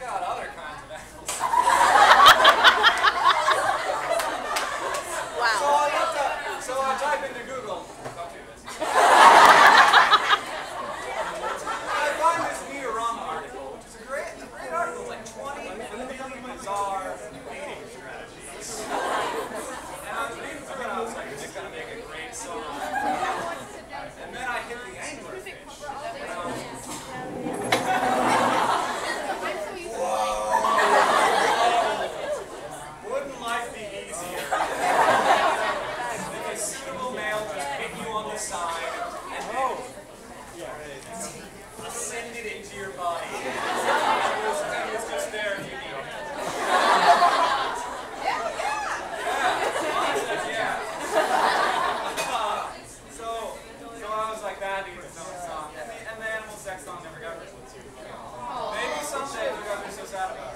got other kinds of animals. Wow. So I type into Google. Don't do this. I find this Neorama article, which is a great article. It's like 20 really bizarre mating strategies. And I was reading through it, and I was like, this is going to make a great song. And then I hit the anglerfish. Wouldn't life be easier? If a suitable male just hit you on the side and ascend it into your body. It was just there and you need it. Yeah. So I was like, that needs its own song. And the animal sex song never got written. Maybe someday we got to be so sad about it.